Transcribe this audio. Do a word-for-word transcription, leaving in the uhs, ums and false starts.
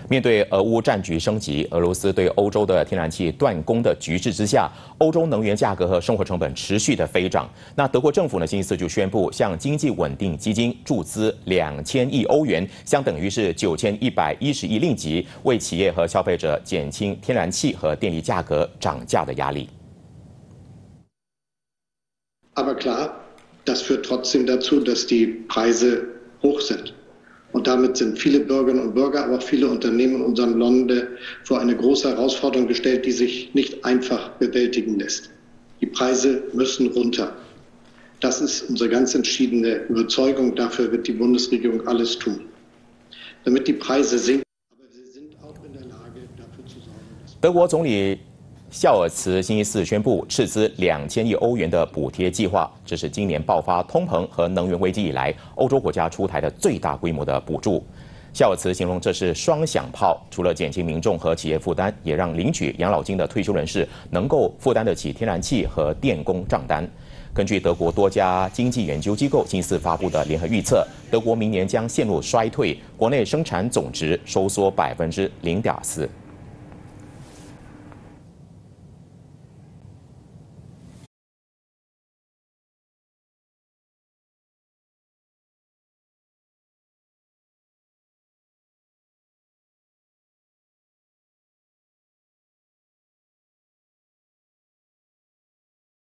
面对俄乌战局升级，俄罗斯对欧洲的天然气断供的局势之下，欧洲能源价格和生活成本持续的飞涨。那德国政府呢，星期四就宣布向经济稳定基金注资两千亿欧元，相等于是九千一百一十亿令吉，为企业和消费者减轻天然气和电力价格涨价的压力。 Aber klar, das führt trotzdem dazu, dass die Preise hoch sind. Und damit sind viele Bürgerinnen und Bürger, aber auch viele Unternehmen in unserem Lande vor eine große Herausforderung gestellt, die sich nicht einfach bewältigen lässt. Die Preise müssen runter. Das ist unsere ganz entschiedene Überzeugung. Dafür wird die Bundesregierung alles tun, damit die Preise sinken. Aber wir sind auch in der Lage, dafür zu sorgen, dass 德国总理肖尔茨星期四宣布斥资两千亿欧元的补贴计划，这是今年爆发通膨和能源危机以来欧洲国家出台的最大规模的补助。肖尔茨形容这是双响炮，除了减轻民众和企业负担，也让领取养老金的退休人士能够负担得起天然气和电工账单。根据德国多家经济研究机构星期四发布的联合预测，德国明年将陷入衰退，国内生产总值收缩百分之零点四。